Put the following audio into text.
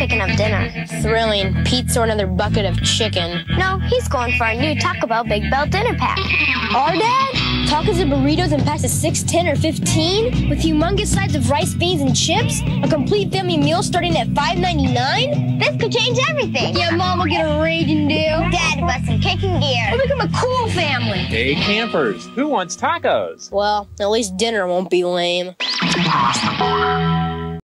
picking up dinner. Thrilling. Pizza or another bucket of chicken. No, he's going for our new Taco Bell Big Bell dinner pack. Our dad? Tacos and burritos in packs of 6, 10, or 15? With humongous sides of rice, beans, and chips? A complete family meal starting at $5.99? This could change everything. Yeah, Mom will get a raging deal. Dad bust some kicking gear. We'll become a cool family. Hey, campers, who wants tacos? Well, at least dinner won't be lame. Across the board.